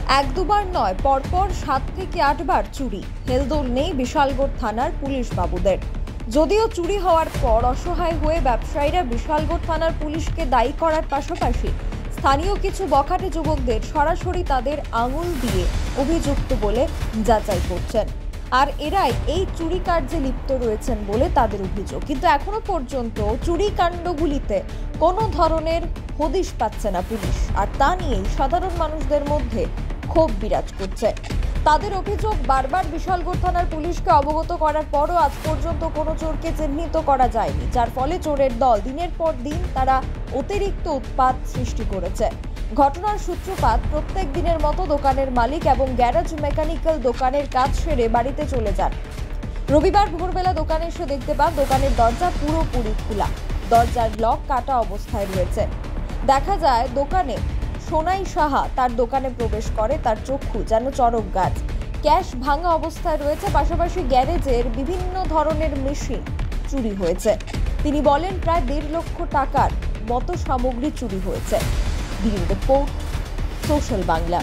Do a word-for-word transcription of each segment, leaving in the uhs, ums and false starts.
এক দুবার নয়, পরপর সাত থেকে আটবার চুরি। হেলদোল নেই বিশালগড় থানার পুলিশ বাবুদের। যদিও চুরি হওয়ার পর অসহায় হয়ে ব্যবসায়ীরা বিশালগড় থানার পুলিশকে দায়ী করার পাশাপাশি স্থানীয় কিছু বখাটে যুবকদের সরাসরি তাদের আঙুল দিয়ে অভিযুক্ত বলে যাচাই করছেন, আর এরাই এই চুরি কার্যে লিপ্ত রয়েছেন বলে তাদের অভিযোগ। কিন্তু এখনো পর্যন্ত চুরি কাণ্ডগুলিতে কোনো ধরনের হদিশ পাচ্ছে না পুলিশ, আর তা নিয়েই সাধারণ মানুষদের মধ্যে ক্ষোভ বিরাজ করছে। তাদের অভিযোগ, বারবার বিশালগড় থানার পুলিশকে অবগত করার পরও আজ পর্যন্ত কোনো চোরকে চিহ্নিত করা যায়নি, যার ফলে চোরের দল দিনের পর দিন তারা অতিরিক্ত উৎপাত সৃষ্টি করেছে। ঘটনার সূত্রপাত প্রত্যেক দিনের মতো দোকানের মালিক এবং গ্যারেজ মেকানিক্যাল দোকানের কাজ সেরে বাড়িতে চলে যান। রবিবার ভোরবেলা দোকানে এসে দেখতে পান দোকানের দরজা পুরোপুরি খোলা, দরজার লক কাটা অবস্থায় রয়েছে। দেখা যায় দোকানে সোনাই সাহা তার দোকানে প্রবেশ করে, তার চক্ষু যেন চরক গাছ। ক্যাশ ভাঙা অবস্থায় রয়েছে, পাশাপাশি গ্যারেজের বিভিন্ন ধরনের মেশিন চুরি হয়েছে। তিনি বলেন প্রায় দেড় লক্ষ টাকার মতো সামগ্রী চুরি হয়েছে। Bureau report, social Bangla.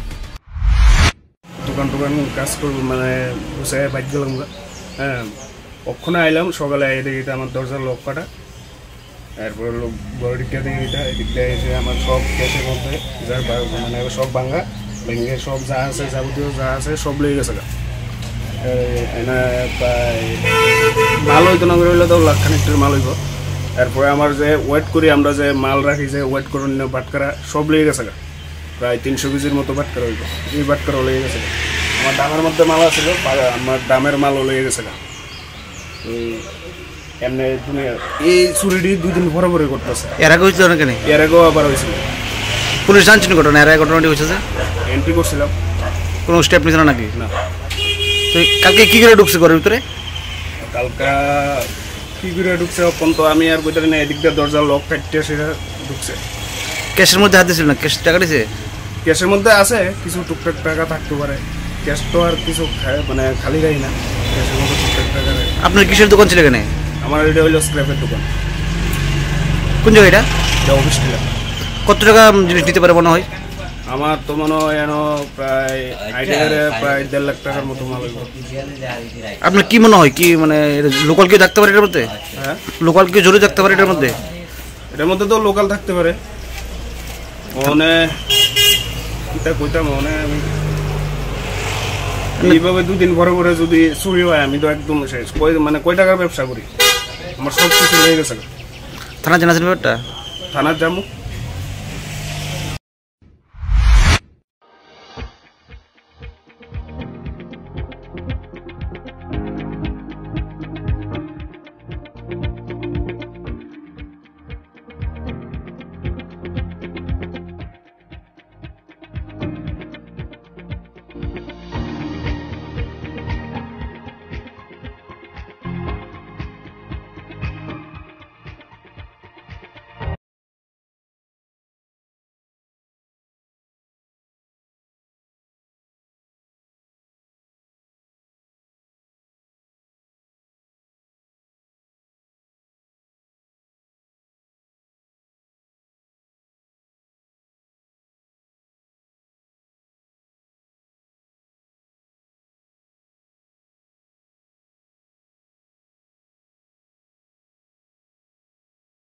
দোকান টোকান কাজ করবো মানে বসে বাইক গেলাম, হ্যাঁ কখনো আইলাম সকালে আই দেখি আমার দরজার লক কাটা। এরপর লোক বড় দিকটা দেখি এটা এদিকটা এসে আমার সব ক্যাশের মধ্যে যার মানে সব ভাঙা ভেঙে সব যা আছে যাবতীয় যা আছে সব লেগে গেছে। এনে প্রায় মাল হইতো না করে হইলে তো লাখ খানিকটার মাল হইব। এরপরে আমার যে ওয়েট করি আমরা যে মাল রাখি যে ওয়েট করে নিয়ে বাটকারা সব লেগে গেছে, প্রায় তিনশো কেজির মতো বাটকারা হইব। এই বাটকারও লেগে গেছে। আমার দামের মধ্যে মাল আছিল, আমার দামের মালও লেগে গেছে। এমনি এই চুরিটি দুই দিন পরে পরে করতেছে। এর আগে হয়েছিল না কেন? এর আগেও আবার হয়েছিল। পুলিশ জানছিল ঘটনা? এর আগে ঘটনাটি হয়েছে যে এন্ট্রি করছিলাম, কোনো স্টেপ নিছিল নাকি? না। তো কালকে কি করে ঢুকছে ঘরের ভিতরে? কালকা কি করে ঢুকছে এখন তো আমি আর বইতে না, এদিক দিয়ে দরজা লক কাটতে সেটা ঢুকছে। ক্যাশের মধ্যে হাত দিয়েছিল না? ক্যাশ টাকা দিয়েছে? ক্যাশের মধ্যে আছে কিছু টুকটাক টাকা থাকতে পারে, ক্যাশ তো আর কিছু মানে খালি যাই না। ক্যাশের মধ্যে টুকটাক টাকা। আপনার কিসের দোকান ছিল এখানে? আমার এটা হইলো স্ক্র্যাপের দোকান। কোন জায়গা এটা? এটা অফিস ছিল। কত টাকা জিনিস নিতে পারে মনে হয়? আমার তো মনে হয় এন প্রায় আইডিয়ারে প্রায় দেড় লাখ টাকার মতো মাল হইব। আপনার কি মনে হয়, কি মানে লোকাল কেউ থাকতে পারে এটার মধ্যে? হ্যাঁ, লোকাল লোকাল কেউ জড়িত থাকতে পারে এটার মধ্যে? এটার মধ্যে তো লোকাল থাকতে পারে। মনে কিতা কইতাম মনে আমি এইভাবে দুদিন পরে পরে যদি চুরি হয় আমি তো একদম শেষ। কই মানে কয় টাকার ব্যবসা করি, আমার সব কিছু লেগে গেছে। থানা জানাছেন ব্যাপারটা? থানার যাবো।